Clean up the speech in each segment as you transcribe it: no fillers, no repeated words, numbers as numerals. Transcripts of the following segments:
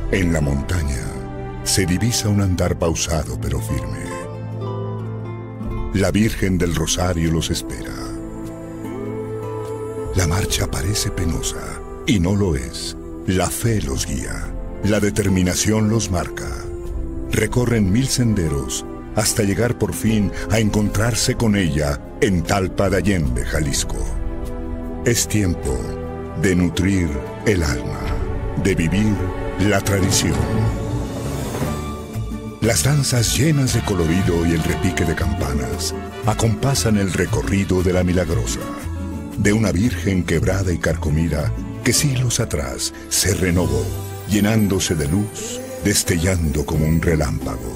En la montaña se divisa un andar pausado pero firme. La Virgen del Rosario los espera. La marcha parece penosa y no lo es. La fe los guía, la determinación los marca. Recorren 1000 senderos hasta llegar por fin a encontrarse con ella en Talpa de Allende, Jalisco. Es tiempo de nutrir el alma, de vivir la tradición. Las danzas llenas de colorido y el repique de campanas acompasan el recorrido de la Milagrosa, de una virgen quebrada y carcomida que siglos atrás se renovó, llenándose de luz, destellando como un relámpago.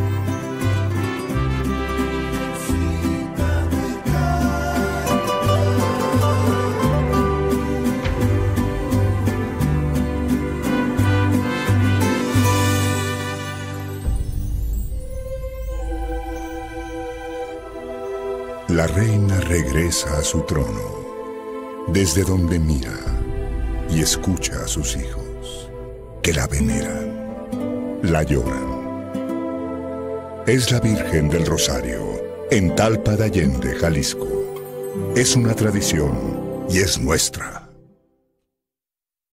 La reina regresa a su trono, desde donde mira y escucha a sus hijos, que la veneran, la lloran. Es la Virgen del Rosario, en Talpa de Allende, Jalisco. Es una tradición y es nuestra.